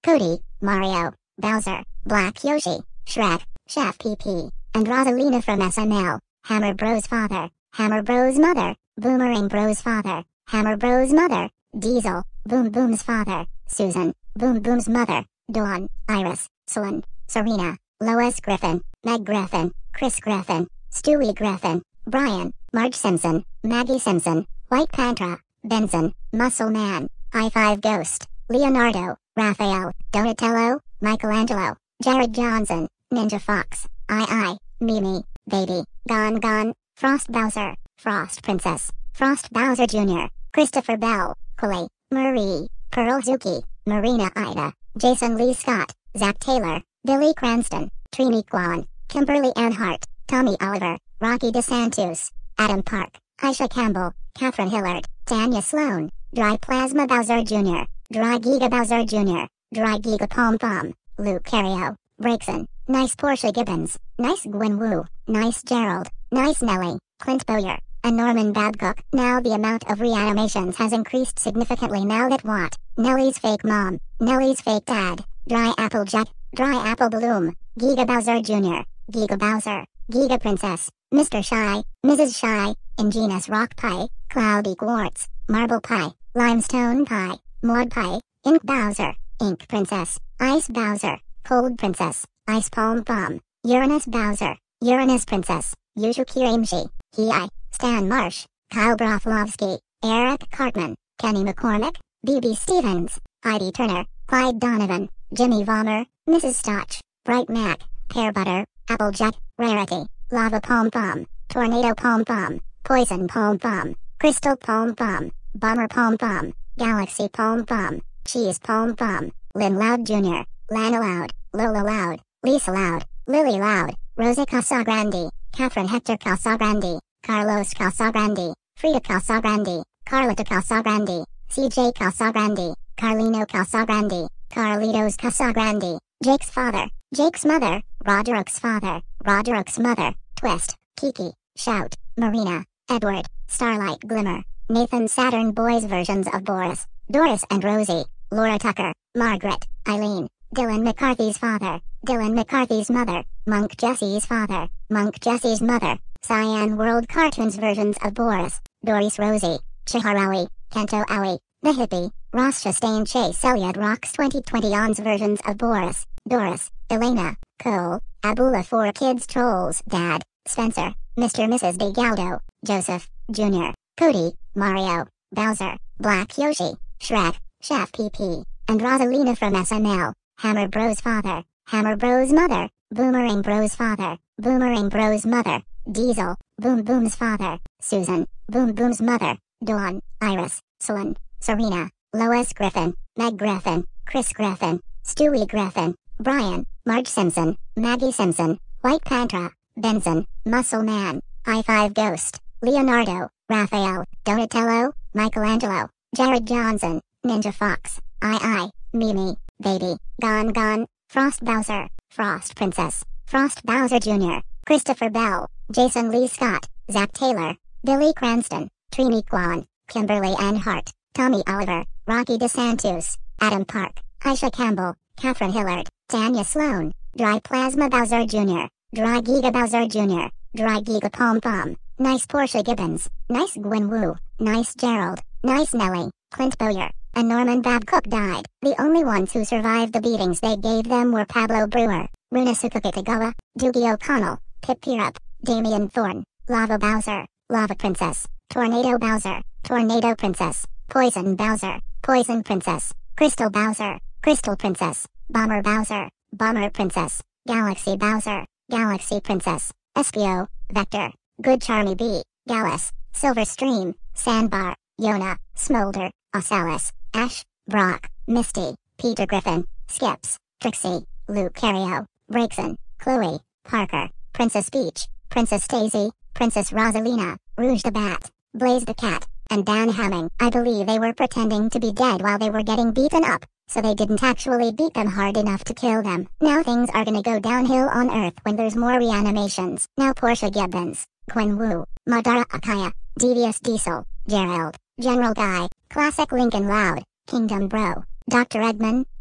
Cody, Mario, Bowser, Black Yoshi, Shrek, Chef P P, and Rosalina from S N L, Hammer Bros father, Hammer Bros mother, Boomerang Bros father, Hammer Bros mother, Diesel, Boom Boom's father, Susan, Boom Boom's mother, Dawn, Iris, Sloan, Serena, Lois Griffin, Meg Griffin, Chris Griffin, Stewie Griffin, Brian, Marge Simpson, Maggie Simpson, White Panther, Benson, Muscle Man, I five Ghost, Leonardo, Raphael, Donatello, Michelangelo, Jared Johnson, Ninja Fox, I I, Mimi, Baby, Gone Gone, Frost Bowser, Frost Princess, Frost Bowser Junior, Christopher Bell, Chloe, Marie, Pearl Zuki, Marina Ida, Jason Lee Scott, Zach Taylor, Billy Cranston, Trini Kwan, Kimberly Ann Hart, Tommy Oliver, Rocky DeSantis, Adam Park, Aisha Campbell, Catherine Hillard, Tanya Sloan, Dry Plasma Bowser Junior, Dry Giga Bowser Junior, Dry Giga Pom Pom, Luke Cario, Breakson, Nice Portia Gibbons, Nice Gwen Wu, Nice Gerald, Nice Nelly, Clint Bowyer, and Norman Babcock. Now the amount of reanimations has increased significantly now that what? Nelly's fake mom, Nelly's fake dad, Dry Applejack, Dry Apple Bloom, Giga Bowser Junior, Giga Bowser, Giga Princess, Mister Shy, Missus Shy, Ingenious Rock Pie, Cloudy Quartz, Marble Pie, Limestone Pie, Maud Pie, Ink Bowser, Ink Princess, Ice Bowser, Cold Princess, Ice Palm Pom, Uranus Bowser, Uranus Princess, Yushu Kirimshi, Hi, Stan Marsh, Kyle Broflovsky, Eric Cartman, Kenny McCormick, B B Stevens, Heidi Turner, Clyde Donovan, Jimmy Vollmer, Missus Stotch, Bright Mac, Pear Butter, Applejack, Rarity, Lava Pom Pom, Tornado Pom Pom, Poison Pom Pom, Crystal Pom Pom, Bomber Pom Pom, Galaxy Pom Pom, Cheese Pom Pom, Lynn Loud Junior, Lana Loud, Lola Loud, Lisa Loud, Lily Loud, Rosa Casagrande, Catherine Hector Casagrande, Carlos Casagrande, Frida Casagrande, Carlota Casagrande, C J Casagrande, Carlino Casagrande, Carlitos Casagrande, Jake's father, Jake's mother, Roderick's father, Roderick's mother, Twist, Kiki, Shout, Marina, Edward, Starlight Glimmer, Nathan Saturn Boys versions of Boris, Doris and Rosie, Laura Tucker, Margaret, Eileen, Dylan McCarthy's father, Dylan McCarthy's mother, Monk Jesse's father, Monk Jesse's mother, Cyan World Cartoons versions of Boris, Doris Rosie, Chiharawi, Kento Aoi, The Hippie, Ross Chastain Chase Elliott Rocks twenty twenty On's versions of Boris, Doris, Elena, Cole, Abula four Kids Trolls Dad, Spencer, Mister Missus DeGaldo, Joseph, Junior, Cody, Mario, Bowser, Black Yoshi, Shrek, Chef P P, and Rosalina from S N L, Hammer Bros father, Hammer Bros mother, Boomerang Bros father, Boomerang Bros mother, Diesel, Boom Boom's father, Susan, Boom Boom's mother, Dawn, Iris, Sloan, Serena, Lois Griffin, Meg Griffin, Chris Griffin, Stewie Griffin, Brian, Marge Simpson, Maggie Simpson, White Panther, Benson, Muscle Man, I five Ghost, Leonardo, Raphael, Donatello, Michelangelo, Jared Johnson, Ninja Fox, I I, Mimi, Baby, Gone Gone, Frost Bowser, Frost Princess, Frost Bowser Junior, Christopher Bell, Jason Lee Scott, Zach Taylor, Billy Cranston, Trini Kwan, Kimberly Ann Hart, Tommy Oliver, Rocky DeSantis, Adam Park, Aisha Campbell, Catherine Hillard, Tanya Sloan, Dry Plasma Bowser Junior, Dry Giga Bowser Junior, Dry Giga Pom Pom, Nice Portia Gibbons, Nice Gwen Wu, Nice Gerald, Nice Nelly, Clint Bowyer, and Norman Babcock died. The only ones who survived the beatings they gave them were Pablo Brewer, Runosuke Kitagawa, Doogie O'Connell, Pip Pierup, Damian Thorne, Lava Bowser, Lava Princess, Tornado Bowser, Tornado Princess, Poison Bowser, Poison Princess, Crystal Bowser, Crystal Princess, Bomber Bowser, Bomber Princess, Galaxy Bowser, Galaxy Princess, Espio, Vector, Good Charmy B, Gallus, Silver Stream, Sandbar, Yona, Smolder, Osalis, Ash, Brock, Misty, Peter Griffin, Skips, Trixie, Luke Cario, Breakson, Chloe, Parker, Princess Peach, Princess Daisy, Princess Rosalina, Rouge the Bat, Blaze the Cat, and Dan Hamming. I believe they were pretending to be dead while they were getting beaten up, so they didn't actually beat them hard enough to kill them. Now things are gonna go downhill on Earth when there's more reanimations. Now Portia Gibbons, Gwen Wu, Madara Akaya, Devious Diesel, Gerald, General Guy, Classic Lincoln Loud, Kingdom Bro, Doctor Eggman,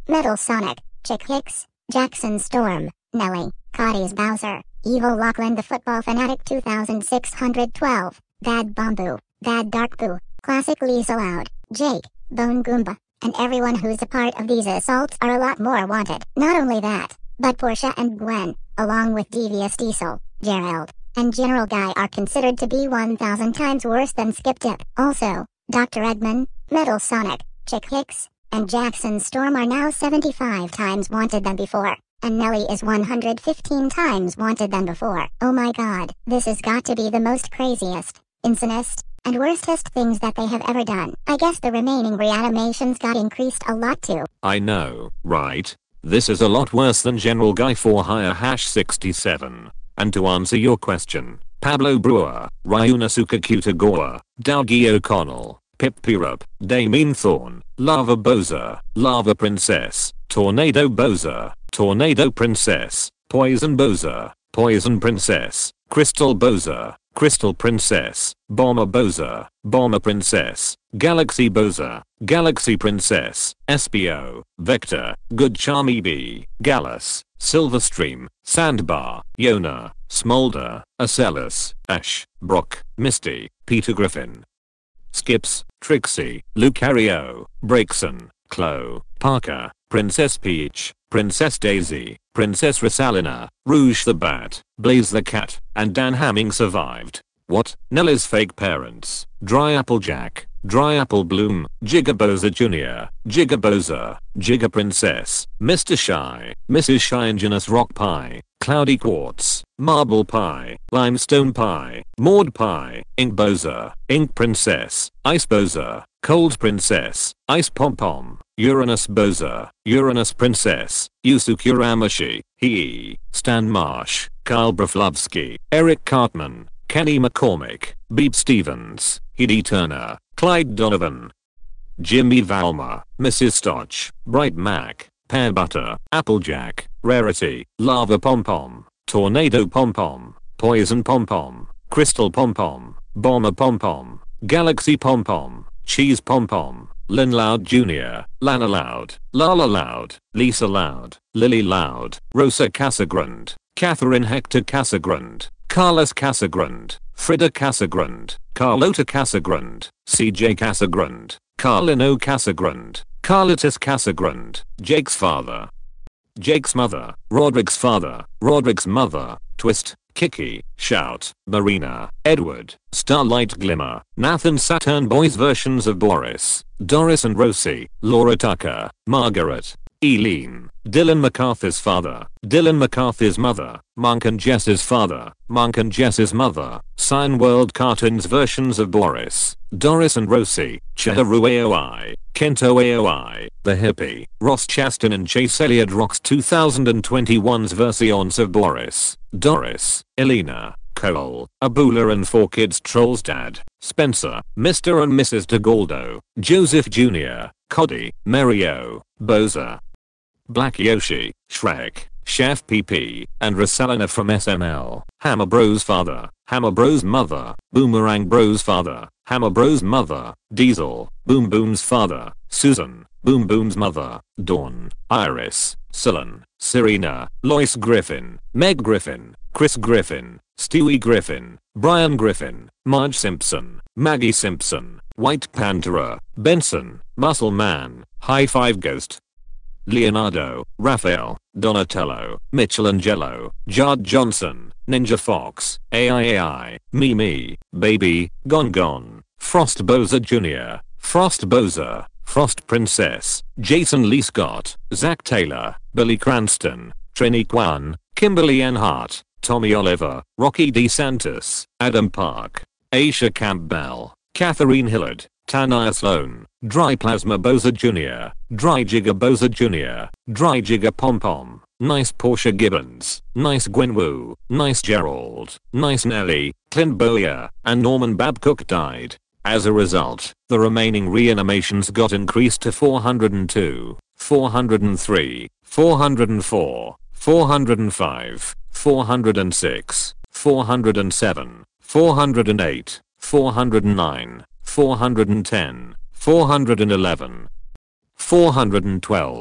Metal Sonic, Chick Hicks, Jackson Storm, Nelly, Cotties Bowser, Evil Lachlan the Football Fanatic two thousand six hundred twelve, Bad Bamboo, Bad Dark Boo, Classic Lisa Loud, Jake, Bone Goomba, and everyone who's a part of these assaults are a lot more wanted. Not only that, but Portia and Gwen, along with Devious Diesel, Gerald, and General Guy are considered to be one thousand times worse than Skip Dip. Also, Doctor Edmund, Metal Sonic, Chick Hicks, and Jackson Storm are now seventy-five times wanted than before, and Nelly is one hundred fifteen times wanted than before. Oh my god, this has got to be the most craziest, insanest, and worstest things that they have ever done. I guess the remaining reanimations got increased a lot too. I know, right? This is a lot worse than General Guy for Hire hash sixty-seven. And to answer your question, Pablo Brewer, Ryunosuke Kitagawa, Dougie O'Connell, Pip Pirup, Damien Thorne, Lava Bowser, Lava Princess, Tornado Bowser, Tornado Princess, Poison Bowser, Poison Princess, Crystal Bowser, Crystal Princess, Bomber Bowser, Bomber Princess, Galaxy Bowser, Galaxy Princess, S P O, Vector, Good Charm E B, Gallus, Silverstream, Sandbar, Yona, Smolder, Acellus, Ash, Brock, Misty, Peter Griffin, Skips, Trixie, Lucario, Breakson, Chloe, Parker, Princess Peach, Princess Daisy, Princess Rosalina, Rouge the Bat, Blaze the Cat, and Dan Hamming survived. What? Nelly's fake parents, Dry Applejack, Dry Apple Bloom, Jigga Bowser Junior, Jigga Bowser, Jigga Princess, Mister Shy, Missus Shy Ingenious Rock Pie, Cloudy Quartz, Marble Pie, Limestone Pie, Maud Pie, Ink Bowser, Ink Princess, Ice Bowser, Cold Princess, Ice Pom Pom, Uranus Bowser, Uranus Princess, Yusuke Uramashi, Hee, Stan Marsh, Kyle Broflovsky, Eric Cartman, Kenny McCormick, Beep Stevens, Hedy Turner, Clyde Donovan, Jimmy Valma, Missus Stotch, Bright Mac, Pear Butter, Applejack, Rarity, Lava Pom Pom, Tornado Pom Pom, Poison Pom Pom, Crystal Pom Pom, Bomber Pom Pom, Galaxy Pom Pom, Cheese Pom Pom, Lynn Loud Junior, Lana Loud, Lala Loud, Lisa Loud, Lily Loud, Rosa Casagrande, Catherine Hector Casagrande, Carlos Casagrande, Frida Casagrande, Carlota Casagrande, C J Casagrande, Carlino Casagrande, Carlitos Casagrande, Jake's father, Jake's mother, Roderick's father, Roderick's mother, Twist, Kiki, Shout, Marina, Edward, Starlight Glimmer, Nathan Saturn Boys versions of Boris, Doris and Rosie, Laura Tucker, Margaret, Eileen, Dylan McCarthy's father, Dylan McCarthy's mother, Monk and Jess's father, Monk and Jess's mother, Cyan World Cartoons versions of Boris, Doris and Rosie, Chiharu A O I, Kento A O I, The Hippie, Ross Chastain and Chase Elliott Rocks two thousand twenty-one's versions of Boris, Doris, Elena, Cole, Abula and four Kids Trolls Dad, Spencer, Mister and Missus DeGaldo, Joseph Junior, Coddy, Mario, Bowser, Black Yoshi, Shrek, Chef P P, and Rosalina from S M L, Hammer Bros father, Hammer Bros mother, Boomerang Bros father, Hammer Bros mother, Diesel, Boom Boom's father, Susan, Boom Boom's mother, Dawn, Iris, Celine, Serena, Lois Griffin, Meg Griffin, Chris Griffin, Stewie Griffin, Brian Griffin, Marge Simpson, Maggie Simpson, White Pantera, Benson, Muscle Man, High Five Ghost, Leonardo, Raphael, Donatello, Michelangelo, Judd Johnson, Ninja Fox, A I A I, Mimi, Baby, Gon Gon, Frost Bowser Junior, Frost Bowser, Frost Princess, Jason Lee Scott, Zach Taylor, Billy Cranston, Trini Kwan, Kimberly Ann Hart, Tommy Oliver, Rocky DeSantis, Adam Park, Aisha Campbell, Catherine Hillard, Tania Sloan, Dry Plasma Bowser Junior, Dry Jigga Bowser Junior, Dry Jigga Pom Pom, Nice Portia Gibbons, Nice Gwen Wu, Nice Gerald, Nice Nelly, Clint Bowyer, and Norman Babcock died. As a result, the remaining reanimations got increased to four hundred two, four hundred three, four hundred four, four hundred five, four hundred six, four hundred seven, four hundred eight, four hundred nine, four hundred ten, four hundred eleven, four hundred twelve,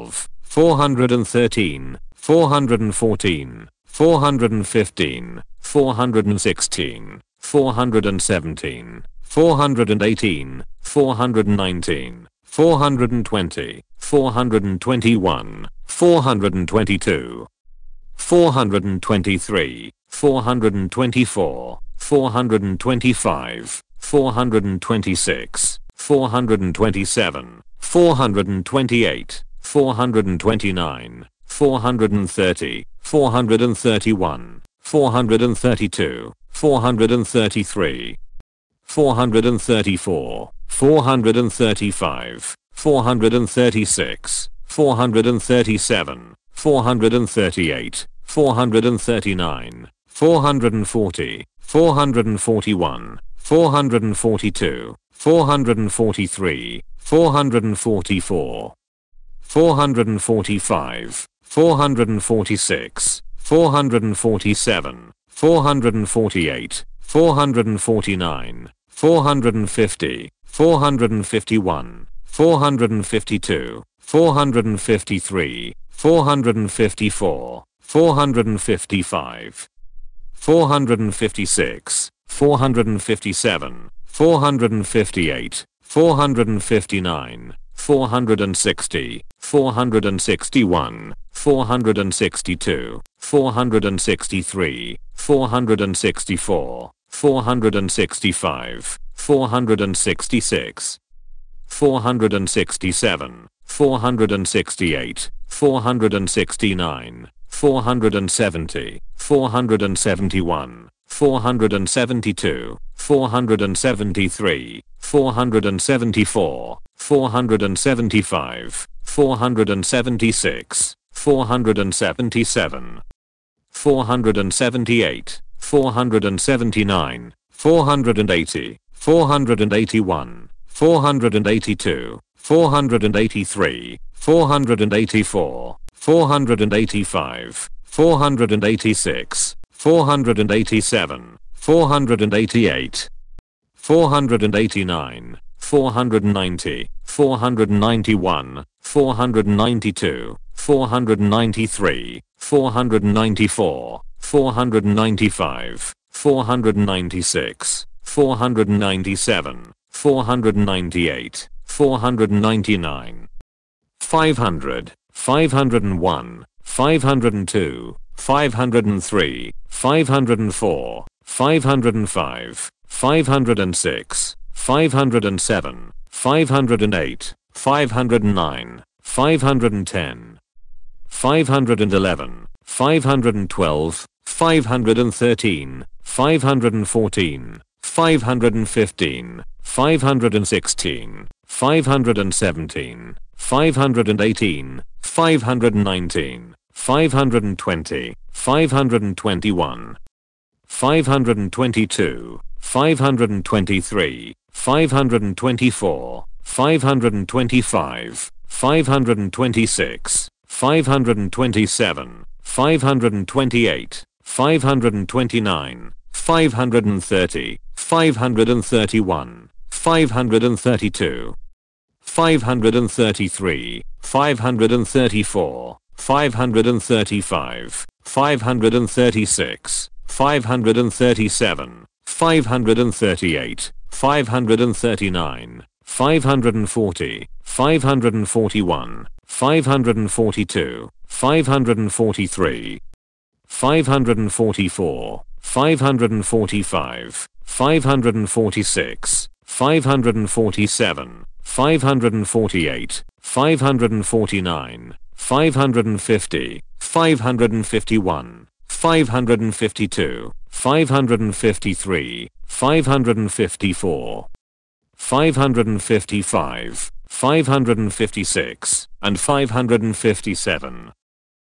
four hundred thirteen, four hundred fourteen, four hundred fifteen, four hundred sixteen, four hundred seventeen, four hundred eighteen, four hundred nineteen, four hundred twenty, four hundred twenty-one, four hundred twenty-two, four hundred twenty-three, four hundred twenty-four, four hundred twenty-five, four hundred twenty-six, four hundred twenty-seven, four hundred twenty-eight, four hundred twenty-nine, four hundred thirty, four hundred thirty-one, four hundred thirty-two, four hundred thirty-three, four hundred thirty-four, four hundred thirty-five, four hundred thirty-six, four hundred thirty-seven, four hundred thirty-eight, four hundred thirty-nine, four hundred forty, four hundred forty-one, four hundred forty-two, four hundred forty-three, four hundred forty-four, four hundred forty-five, four hundred forty-six, four hundred forty-seven, four hundred forty-eight, four hundred forty-nine, four hundred fifty, four hundred fifty-one, four hundred fifty-two, four hundred fifty-three, four hundred fifty-four, four hundred fifty-five, four hundred fifty-six, four hundred fifty-seven, four hundred fifty-eight, four hundred fifty-nine, four hundred sixty, four hundred sixty-one, four hundred sixty-two, four hundred sixty-three, four hundred sixty-four, four hundred sixty-five, four hundred sixty-six, four hundred sixty-seven, four hundred sixty-eight, four hundred sixty-nine, four hundred seventy, four hundred seventy-one, four hundred seventy-two, four hundred seventy-three, four hundred seventy-four, four hundred seventy-five, four hundred seventy-six, four hundred seventy-seven, four hundred seventy-eight, four hundred seventy-nine, four hundred eighty, four hundred eighty-one, four hundred eighty-two, four hundred eighty-three, four hundred eighty-four, four hundred eighty-five, four hundred eighty-six, four hundred eighty-seven, four hundred eighty-eight, four hundred eighty-nine, four hundred ninety, four hundred ninety-one, four hundred ninety-two, four hundred ninety-three, four hundred ninety-four, four hundred ninety-five, four hundred ninety-six, four hundred ninety-seven, four hundred ninety-eight, four hundred ninety-nine, five hundred, five hundred one, five hundred two, five hundred three, five hundred four, five hundred five, five hundred six, five hundred seven, five hundred eight, five hundred nine, five hundred ten, five hundred eleven, five hundred twelve, five hundred thirteen, five hundred fourteen, five hundred fifteen, five hundred sixteen, five hundred seventeen, five hundred eighteen, five hundred nineteen, five hundred twenty, five hundred twenty-one, five hundred twenty-two, five hundred twenty-three, five hundred twenty-four, five hundred twenty-five, five hundred twenty-six, five hundred twenty-seven, five hundred twenty-eight, five hundred twenty-nine, five hundred thirty, five hundred thirty-one, five hundred thirty-two, five hundred thirty-three, five hundred thirty-four, five hundred thirty-five, five hundred thirty-six, five hundred thirty-seven, five hundred thirty-eight, five hundred thirty-nine, five hundred forty, five hundred forty-one, five hundred forty-two, five hundred forty-three, five hundred forty-four, five hundred forty-five, five hundred forty-six, five hundred forty-seven, five hundred forty-eight, five hundred forty-nine, five hundred fifty, five hundred fifty-one, five hundred fifty-two, five hundred fifty-three, five hundred fifty-four, five hundred fifty-five, five hundred fifty-six, and five hundred fifty-seven.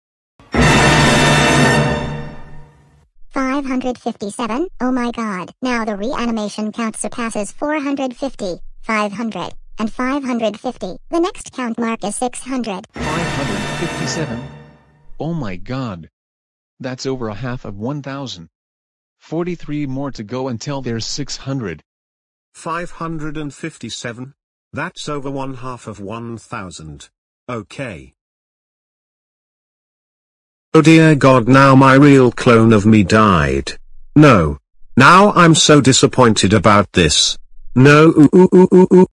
five hundred fifty-seven, oh my god. Now the reanimation count surpasses four hundred fifty, five hundred, and five hundred fifty. The next count mark is six hundred. five hundred fifty-seven? Oh my god. That's over a half of one thousand. forty-three more to go until there's six hundred. five hundred fifty-seven? That's over one half of one thousand. Okay. Oh dear God, now my real clone of me died. No. Now I'm so disappointed about this. No, ooh, ooh, ooh, ooh, ooh.